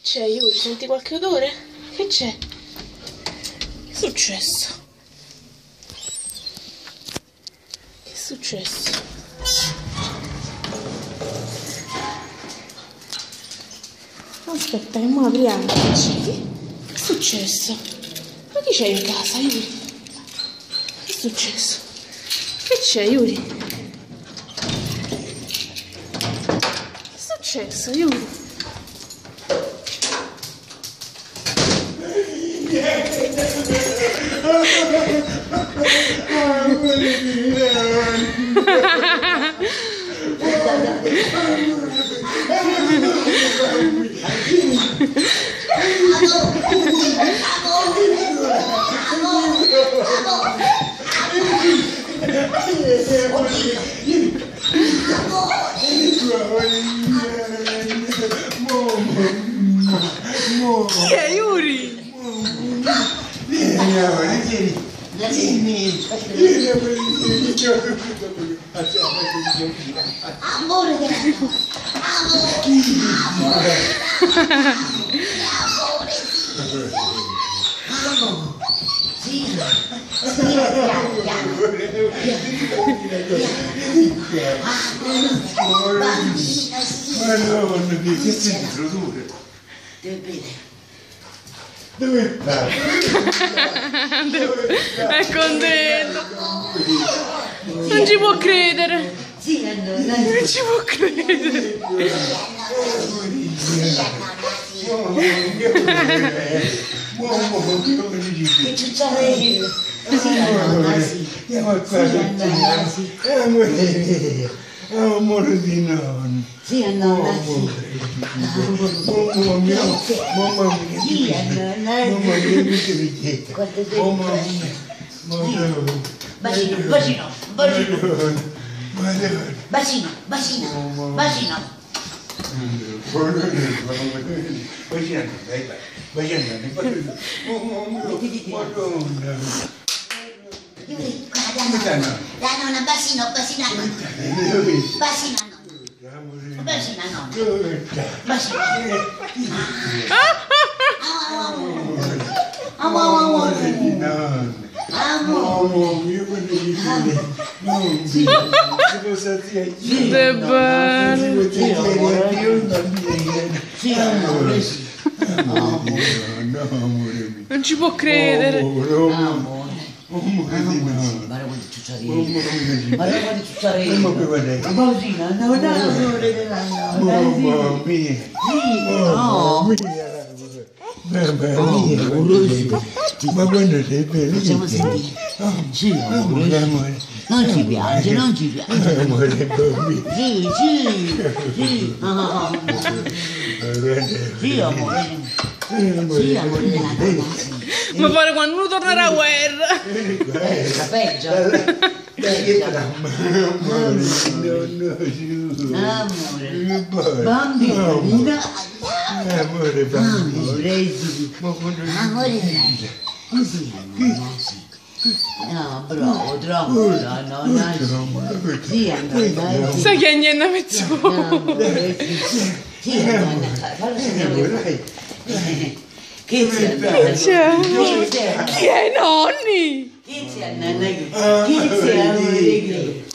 c'è, Yuri? Senti qualche odore? Che c'è? Che è successo? Che è successo? Aspetta, che mo apriamo. Che è successo? Ma chi c'è in casa, Yuri? Che è successo? Che c'è, Yuri? Che è successo, Yuri? Chi è, Yuri? Amore dell'amore, dove sta? È contento. Non ci può credere. Non ci può credere. che ciucciarello. Amore di nonno. Sì, a nonna, sì. Mamma mia, mamma mia. Sì, a nonna, Mamma mia, mi devi quanto mamma tempo. mia. Bacino, bacino, bacino. Madonna. Bacino, bacino, bacino. Yuri, la nonna, bacino, bacino a nonna. Bacino a nonna. Bacino a nonna. Bacino. Che bello. Non ci può credere. Guarda quanti ciucciarelli. Guarda quanti ciucciarelli. Bambina, non amore della nonna. Mamma mia. Ma quando sei felice? Facciamo sentire. Sì, amore. Non ci piace, non ci piace. Amore bambino. Sì, sì, sì. Sì, amore. Sì, amore della nonna, sì. Ma pare quando uno tornerà a guerra. La peggio. Amore. Bambina. Amore bambino. Amore, sì. Amore della così, nonna, sì. No, bravo, troppo, no, nonna, sì, nonna, sì. Sai che è niente mezz'ora? Amore, sì. Sì, nonna, fallo sentire. Che c'è, nonna? Chi è, nonni? Che c'è, nonna? Che c'è, amore?